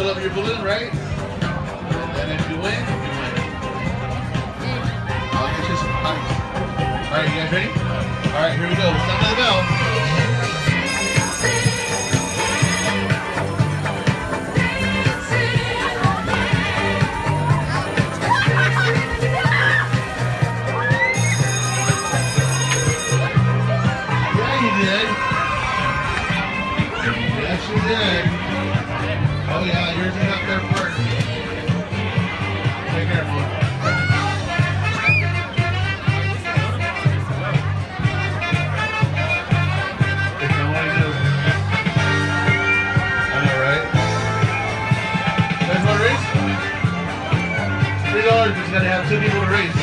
fill up your balloon, right? And if you win, you win. I'll get you some ice. Alright, you guys ready? Alright, here we go. Sound of the bell. Yes, you did. Oh yeah, yours is up there first. Be careful. It's no way to do. I know, right? You guys want to race? $3, but you gotta have 2 people to race.